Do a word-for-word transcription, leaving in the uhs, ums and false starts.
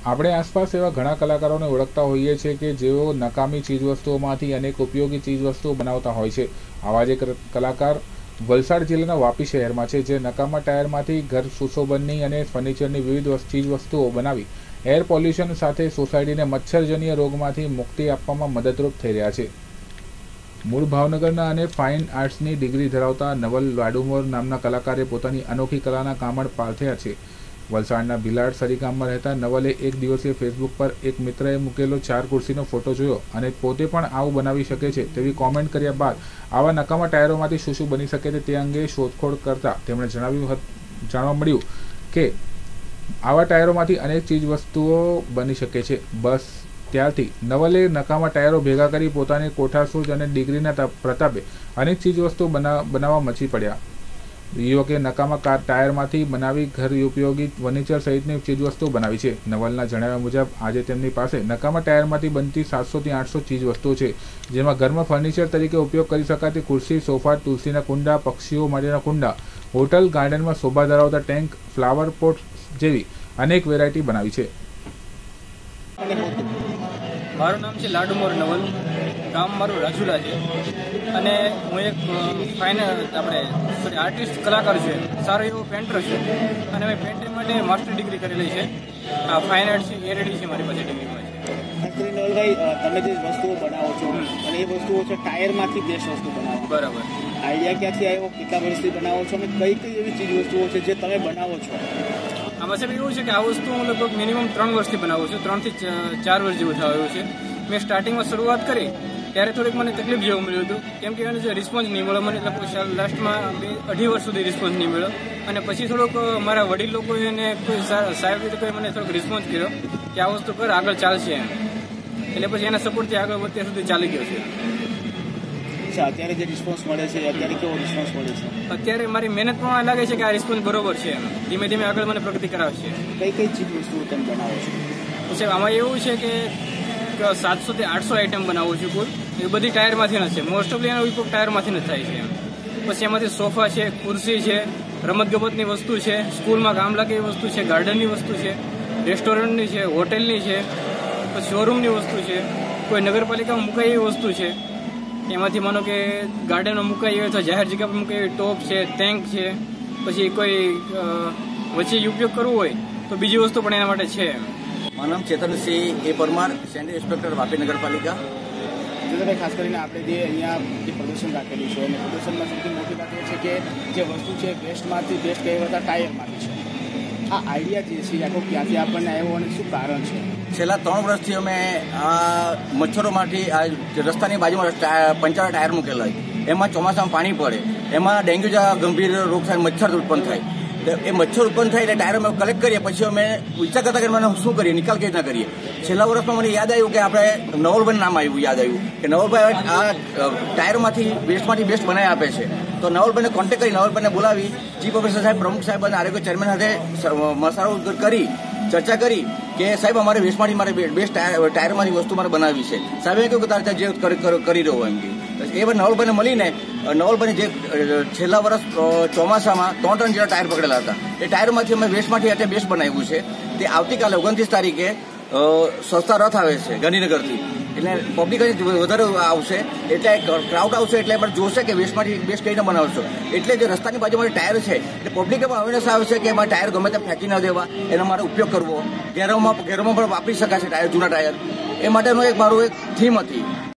આપણે આસપાસ એવા ઘણા કલાકારોને ઓળખતા હોઈએ છીએ કે જેઓ નકામી ચીજવસ્તુઓમાંથી અનેક ઉપયોગી ચીજવસ્તુઓ બનાવતા હોય છે। આવા જ એક કલાકાર વલસાડ જિલ્લાના વાપી શહેરમાં છે, જે નકામા ટાયરમાંથી ઘર સુશોભનની અને ફર્નિચરની વિવિધ ચીજવસ્તુઓ બનાવી એર પોલ્યુશન સાથે સોસાયટીને મચ્છરજન્ય રોગમાંથી મુક્તિ આપવામાં મદદરૂપ થઈ રહ્યા છે। મૂળ ભાવનગરના અને ફાઇન આર્ટ્સની ડિગ્રી ધરાવતા નવલ લાડુમોર નામના કલાકારે પોતાની અનોખી કલાના કામણ પાથર્યા છે। વલસાડના ભિલાડ સરી ગામમાં રહેતા નવલે એક દિવસે ફેસબુક પર એક મિત્રએ મૂકેલો ચાર ખુરશીનો ફોટો જોયો અને પોતે પણ આવું બનાવી શકે છે તેવી કોમેન્ટ કર્યા બાદ આવા નકામા ટાયરોમાંથી શું શું બની શકે છે તે અંગે શોધખોળ કરતા તેમણે જણાવ્યું જાણવા મળ્યું કે આવા ટાયરોમાંથી અનેક ચીજ વસ્તુઓ બની શકે છે। બસ ત્યારથી નવલે નકામા ટાયરો ભેગા કરી પોતાની કોઠાસૂઝ અને ડિગ્રીના પ્રતાપે અનેક ચીજ વસ્તુઓ બનાવવા મચી પડ્યા। યુવકે નકામા કાર ટાયરમાંથી બનાવી ઘર ઉપયોગી ફર્નિચર સહિતની ચીજવસ્તુઓ બનાવી છે। નવલના જણાવ્યા મુજબ આજે તેમની પાસે નકામા ટાયરમાંથી બનતી સાતસોથી આઠસો ચીજવસ્તુઓ છે, જેમાં ઘરમાં ફર્નિચર તરીકે ઉપયોગ કરી શકાતી ખુરશી, સોફા, તુલસીના કુંડા, પક્ષીઓ માટેના કુંડા, હોટલ ગાર્ડનમાં શોભા ધરાવતા ટેન્ક, ફ્લાવર પોટ જેવી અનેક વેરાયટી બનાવી છે। મારું નામ છે લાડુમોર નવલ, ગામ મારું રાજુલા છે અને હું એક ફાઇન આપણે સોરી આર્ટિસ્ટ કલાકાર છે, સારો એવો પેન્ટર છે અને મેં પેન્ટિંગ માટે માસ્ટર ડિગ્રી કરેલી છે। આ ફાઇન આર્ટ્સ એરેડી છે મારી પાસે ડિગ્રીમાં છે। ખાસ કરીને નવલભાઈ, તમે જે વસ્તુઓ બનાવો છો અને એ વસ્તુઓ છે ટાયરમાંથી બેસ્ટ વસ્તુ બનાવો, બરાબર, આઈડિયા ક્યાંથી આવ્યો, કેટલા વર્ષથી બનાવો છો અને કઈ કઈ એવી ચીજ વસ્તુઓ છે જે તમે બનાવો છો? આમાં સાહેબ એવું છે કે આ વસ્તુ હું લગભગ મિનિમમ ત્રણ વર્ષથી બનાવું છું, ત્રણથી ચાર વર્ષ જેવું થયું છે। મેં સ્ટાર્ટિંગમાં શરૂઆત કરી ત્યારે થોડીક મને તકલીફ જેવું મળ્યું હતું, કેમ કે એનો જે રિસ્પોન્સ નહીં મળ્યો મને, લગભગ લાસ્ટમાં બે અઢી વર્ષ સુધી રિસ્પોન્સ નહીં મળ્યો અને પછી થોડોક મારા વડીલ લોકોએ અને કોઈ સાહેબ લોકોએ મને થોડોક રિસ્પોન્સ કર્યો કે આ વસ્તુ કર, આગળ ચાલશે એમ, એટલે પછી એના સપોર્ટથી આગળ અત્યાર સુધી ચાલી ગયો છે। અત્યારે જે રિસ્પોન્સ મળે છે, અત્યારે કેવો રિસ્પોન્સ મળે છે? અત્યારે મારી મહેનત પ્રમાણે લાગે છે કે આ રિસ્પોન્સ બરોબર છે, ધીમે ધીમે આગળ મને પ્રગતિ કરાવશે। કઈ કઈ ચીજ વસ્તુઓ તમે બનાવો છો? સાહેબ આમાં એવું છે કે સાતસો થી આઠસો આઈટમ બનાવું છું કુલ, એ બધી ટાયરમાંથી નથી, મોસ્ટ ઓફલી એનો ઉપયોગ ટાયરમાંથી જ થાય છે। પછી એમાંથી સોફા છે, ખુરશી છે, રમતગમતની વસ્તુ છે, સ્કૂલમાં કામ લાગે એવી વસ્તુ છે, ગાર્ડનની વસ્તુ છે, રેસ્ટોરન્ટની છે, હોટેલની છે, પછી શોરૂમની વસ્તુ છે, કોઈ નગરપાલિકામાં મુકાય એવી વસ્તુ છે, એમાંથી માનો કે ગાર્ડનમાં મુકાઈ હોય તો જાહેર જગ્યા પર મુકાઈ ટોપ છે, ટેન્ક છે, પછી કોઈ વચ્ચે ઉપયોગ કરવો હોય તો બીજી વસ્તુ પણ એના માટે છે। મારું નામ Chetansinh A Parmar, central inspector Vapi નગરપાલિકા। ચેતનભાઈ, ખાસ કરીને આપણે જે અહીંયા જે પ્રદર્શન રાખેલું છે અને પ્રદર્શનમાં સૌથી મોટી વાત એ છે કે જે વસ્તુ છે બેસ્ટમાંથી બેસ્ટ કહેવાતા ટાયરમાંથી છે, આ આઈડિયા જે છે આખો ક્યાંથી આપણને આવ્યો અને શું કારણ છે? છેલ્લા ત્રણ વર્ષથી અમે આ મચ્છરોમાંથી આ રસ્તાની બાજુમાં પંચાળા ટાયર મૂકેલા હોય, એમાં ચોમાસામાં પાણી પડે, એમાં ડેન્ગ્યુ જેવા ગંભીર રોગ થાય, મચ્છર ઉત્પન્ન થાય, એ મચ્છર ઉત્પન્ન થાય એટલે ટાયર અમે કલેક્ટ કરીએ, પછી અમે વિચાર કરતા કે મને શું કરીએ, નિકાલ કેવી રીતના કરીએ। છેલ્લા વર્ષમાં મને યાદ આવ્યું કે આપણે નવલભાઈ નામ આવ્યું, યાદ આવ્યું કે નવલભાઈ આ ટાયરમાંથી બેસ્ટમાંથી બેસ્ટ બનાવી આપે છે, તો નવલભાઈને કોન્ટેક્ટ કરી નવલભાઈને બોલાવી ચીફ ઓફિસર સાહેબ, પ્રમુખ સાહેબ અને આરોગ્ય ચેરમેન સાથે મસારો કરી ચર્ચા કરી કે સાહેબ અમારે વેસ્ટમાંથી મારે બેસ્ટ ટાયરમાંથી વસ્તુ મારે બનાવવી છે। સાહેબે કહ્યું કે તારે જે કરી રહ્યો એમ કે એ નવલભાઈને મળીને નવલભાઈને જે છેલ્લા વર્ષ ચોમાસામાં ત્રણ ત્રણ જેટલા ટાયર પકડેલા હતા, એ ટાયરમાંથી અમે વેસ્ટમાંથી અત્યારે બેસ્ટ બનાવ્યું છે। તે આવતીકાલે ઓગણત્રીસ તારીખે સસ્તા રથ આવે છે ગાંધીનગરથી, એટલે પબ્લિક વધારે આવશે, એટલે ક્રાઉડ આવશે, એટલે આપણે જોશે કે વેસ્ટમાંથી બેસ્ટ કઈને બનાવશો, એટલે જે રસ્તાની બાજુમાં ટાયર છે એટલે પબ્લિકે પણ અવેરનેસ આવશે કે એમાં ટાયર ગમે તેમ ફેંકી ન દેવા, એનો મારે ઉપયોગ કરવો, ઘેરોમાં ઘેરોમાં પણ વાપરી શકાય છે ટાયર, જૂના ટાયર, એ માટેનો એક મારું એક થીમ હતી।